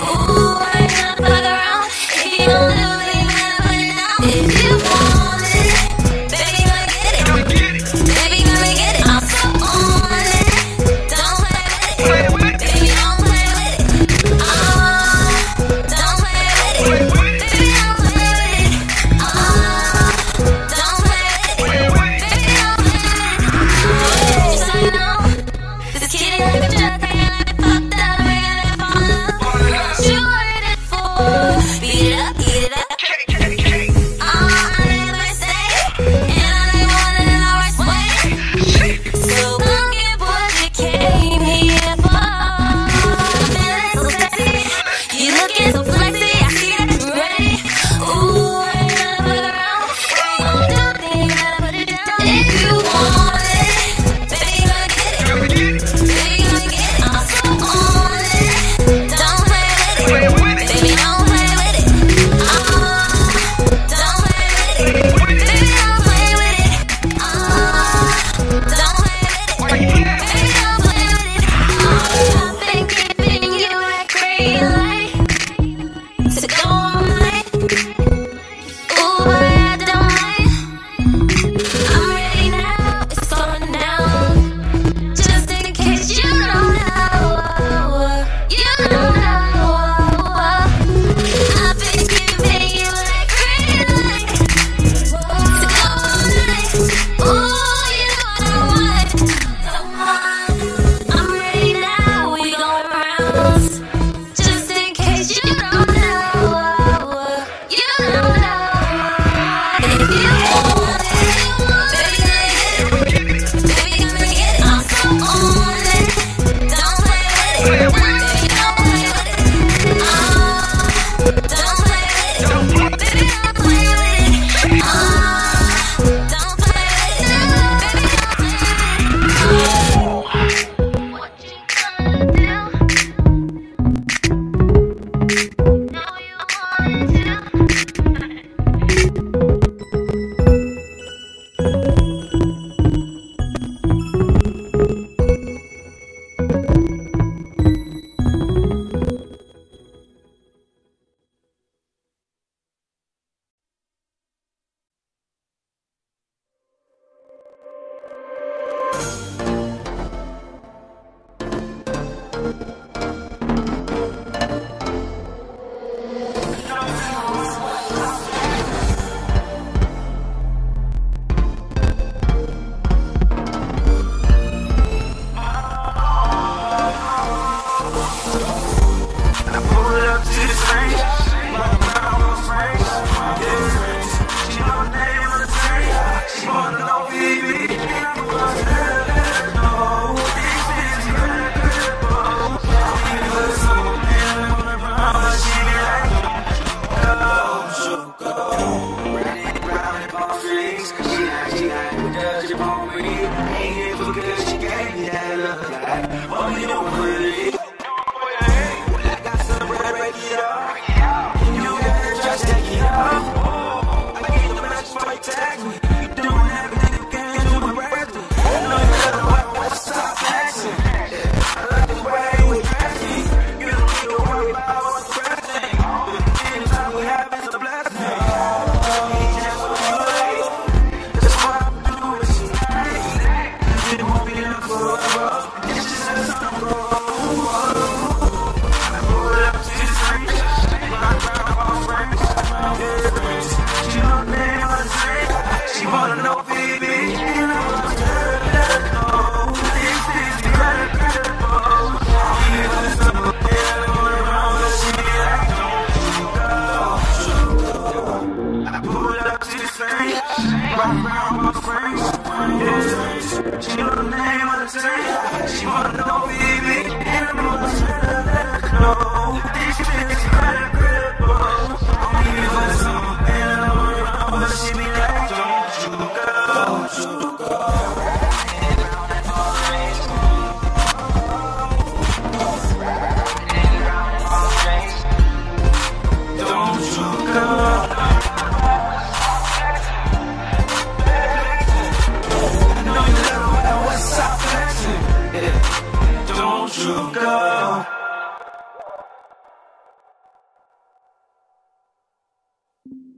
Ooh, I ain't gonna fuck around. If you don't do it, you better put it down. If you want it, baby, gonna get it. Baby, gonna get it. I'm so on it. Don't play with it. Baby, don't play with it. Don't play with it. Baby, don't play with it. Don't play with it. Baby, don't play with it. Just so you know, this kitty like a drug, I can't let it fucked up, I can't let it fall in love. What you waiting for? Beat it up, eat it up.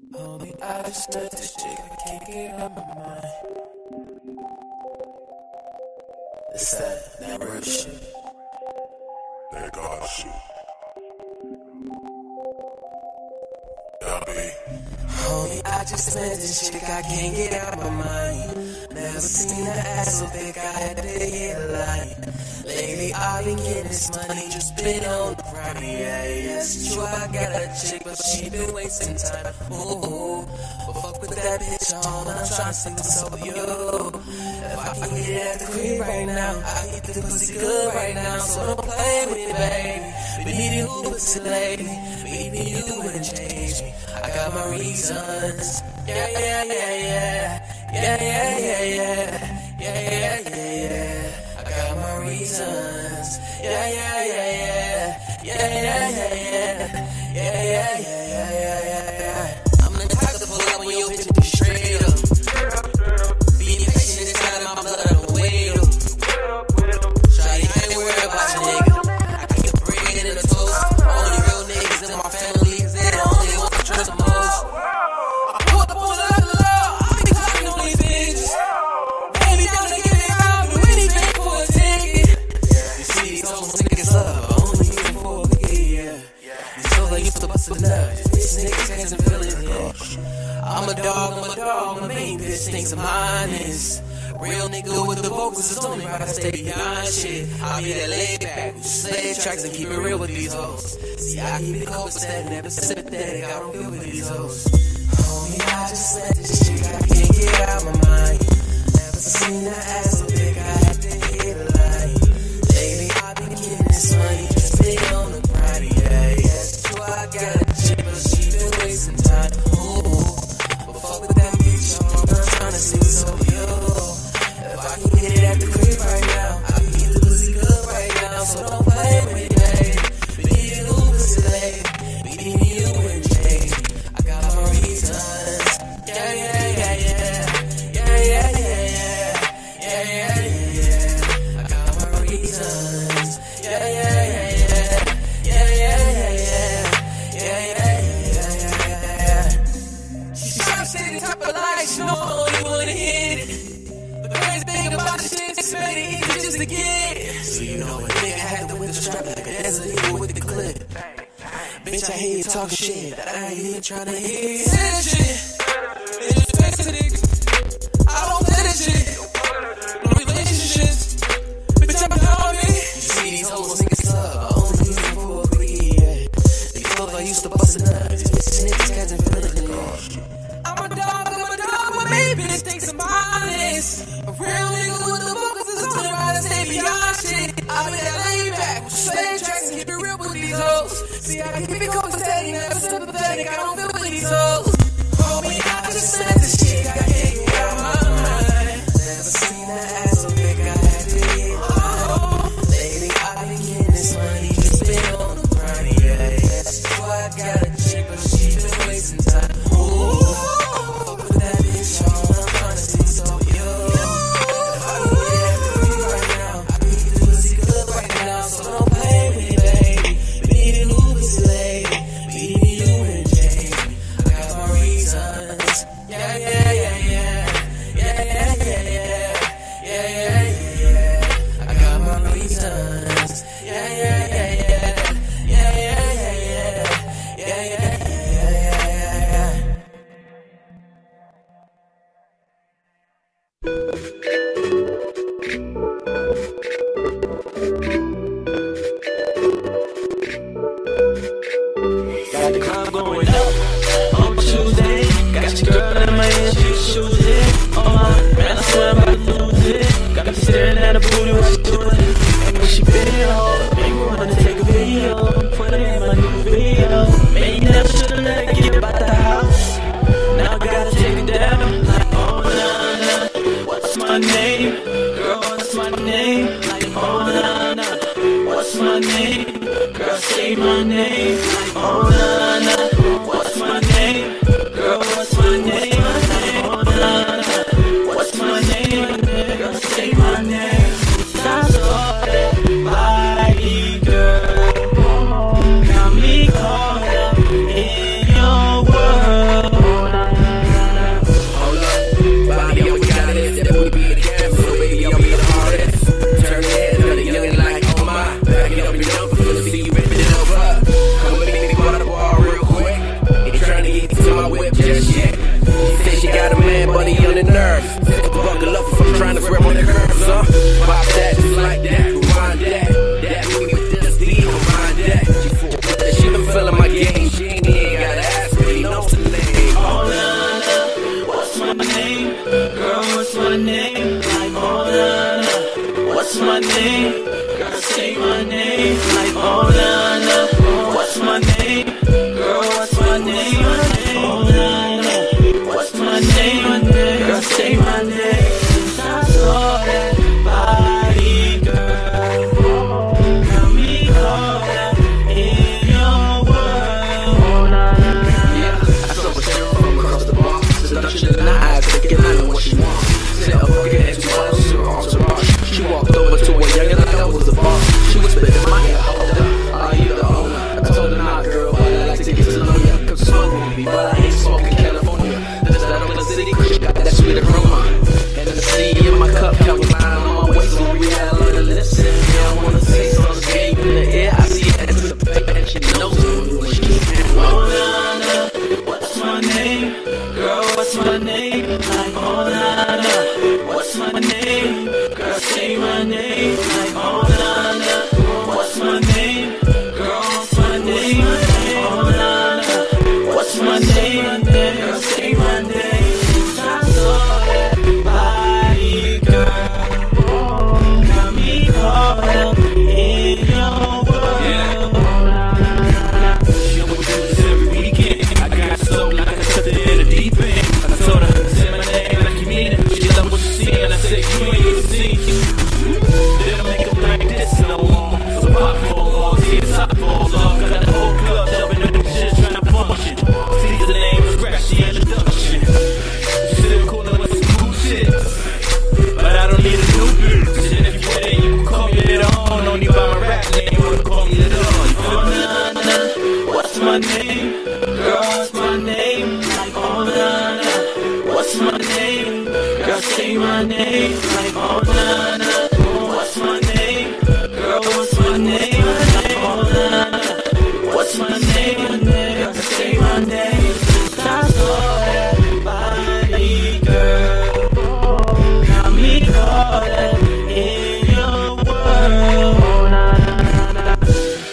Homie, I just met this chick, I can't get out my mind. It's that real shit. That God shit. Yeah, baby. Homie, I just met this chick, I can't get out my mind. Never seen her ass so big, I had to get a line. Lately, I've been getting this money, just been on the grind. Yeah, it's true, I got a chick, but she been wasting time. Ooh, but fuck with that bitch on, I'm trying to see what's up with you. If I can get it at the crib right now, I get the pussy good right now, so don't play with it, baby. We need it Uber today, baby, you wouldn't change me. I got my reasons. Yeah, yeah, yeah, yeah. Yeah, yeah, yeah, yeah. Yeah, yeah, yeah, yeah. I got my reasons. Yeah, yeah, yeah, yeah. Yeah, yeah, yeah, yeah. Yeah, yeah, yeah, yeah, yeah, yeah. I'm the type to pull up when your bitch be straight up. Being patient is out of my blood, I don't wait up. Shawty, I ain't worried about your nigga. I keep the bread and the toast. Only real niggas in my family, cause they the only ones I trust the most. I pulled up on the law, I be talking on these bitches. Baby, gonna get it out, do anything for a ticket. You see these hoes niggas love, only here for a nigga, yeah. These hoes I used to bust a nut, these niggas can't feel it, yeah. I'm a dog, my main bitch thinks I'm honest. Real nigga with the vocals, it's only right I stay behind shit. I'll be that laid back, who slay tracks and keep it real with these hoes. See, I keep it copacetic, never sympathetic, I don't feel with these hoes. Homie, I just met this chick, I can't get out my mind. Never seen her ass so big, I had to hit a line. Lately, I've been getting this money, just stay on the grind, yeah, that's true, I got a chick, but she been wasting time. Ooh, but fuck with that bitch, I'm trying to see what's up with you. If I can get it at the crib right now, I can get the pussy good right now, so don't play with it, baby. We need it Uber today, we need you and Jay. I got my reasons. Yeah, yeah, yeah, yeah. Yeah, yeah, yeah, yeah. Yeah, yeah, yeah, yeah. I got my reasons. Yeah, yeah, yeah, yeah. Yeah, yeah, yeah, yeah. Yeah, yeah, yeah, yeah, yeah. She try to stay the top of life, she know I only wanna hit it. The crazy thing about this shit is very easy just to get. So you know a nigga had to with the strap like a desert eagle with the clip. Bitch, I hear you talking shit that I ain't even trying to hear. Say that shit. It's just face it. I don't play that shit. No relationships. Bitch, I'm on me. You see these hoes niggas love, I only use them for a quickie, yeah. These hoes I used to bust it up. These niggas can't feel it, yeah. I'm a dog, my main bitch thinks I'm honest. A real nigga with the focus is only right to stay beyond shit. I be that laid back, with slave tracks and keep it real with these hoes. See, I keep it copacetic, never sympathetic, I don't feel with these hoes. Homie, I just met this chick, I can't get out my mind. Never seen her ass so big, I had to get it. Lately, I've been getting this money, just been on the grind, yeah, that's why I got a chick, but she been wasting time. Ooh, fuck with that bitch on, I'm trying to see so you. If I can get it at the crib right now, I can get the pussy good right now, so don't play with it, baby. We need it Uber today, we need you and Jay. I got my reasons. Yeah, yeah, yeah, yeah. Yeah, yeah, yeah, yeah. Yeah, yeah, yeah, yeah. I got my reasons. Yeah, yeah, yeah, yeah. Yeah, yeah, yeah, yeah. Yeah, yeah, yeah, yeah, yeah, yeah. Got the club going up on Tuesday. Got your girl in my ear, she shoes it. Oh my, man, I swear I'm about to lose it. Got me staring at her booty when she doing it. And when she video, make me wanna take a video. Put it in my new video. Man, you never should've let her get about the house. Now I gotta take it down. Like, oh nah, nah, what's my name? Girl, what's my name? Like, oh nah, nah, what's my name? Girl, say my name. Oh nah nah, what's my name? Girl, what's my name? Oh nah nah, what's my name? Girl, say my name. That's all that body, girl. Got me caught up in your world. my name? Girl, what's my name? Like, oh, nah, nah. What's my name? Girl, say my name. Like, oh, nah, nah. What's my name? Girl, what's my name? Like, oh, nah, nah. What's my name? Girl, say my name. That's all everybody, girl. Got me caught in your world. Oh, nah, nah, nah, nah.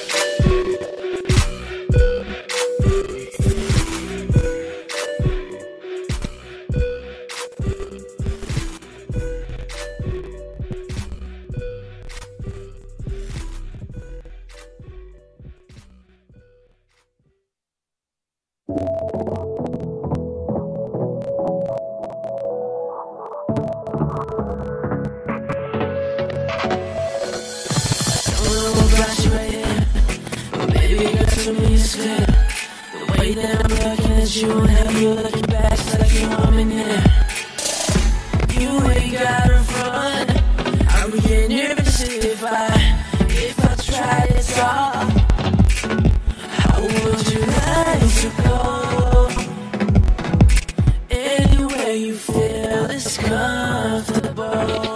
The way that I'm looking at you and how you looking back, it's like you want me near. You ain't gotta front. I would get nervous if I tried to talk. How would you like to go? Anywhere you feel is comfortable.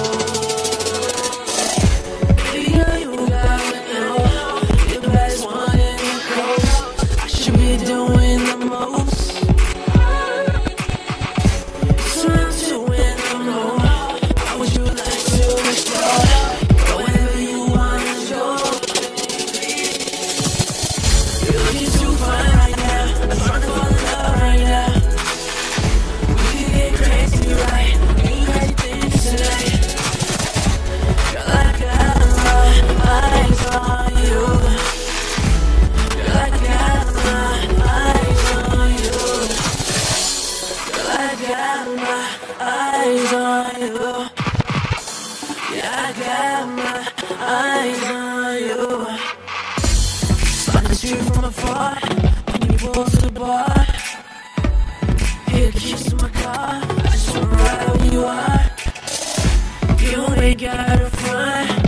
From afar, when you walk to the bar, hear the keys to my car. I just wanna ride where you are. You ain't got a front.